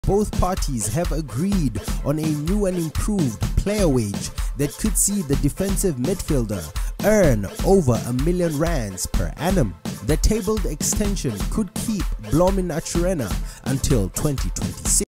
Both parties have agreed on a new and improved player wage that could see the defensive midfielder earn over R1 million per annum. The tabled extension could keep Blom in Naturena until 2026.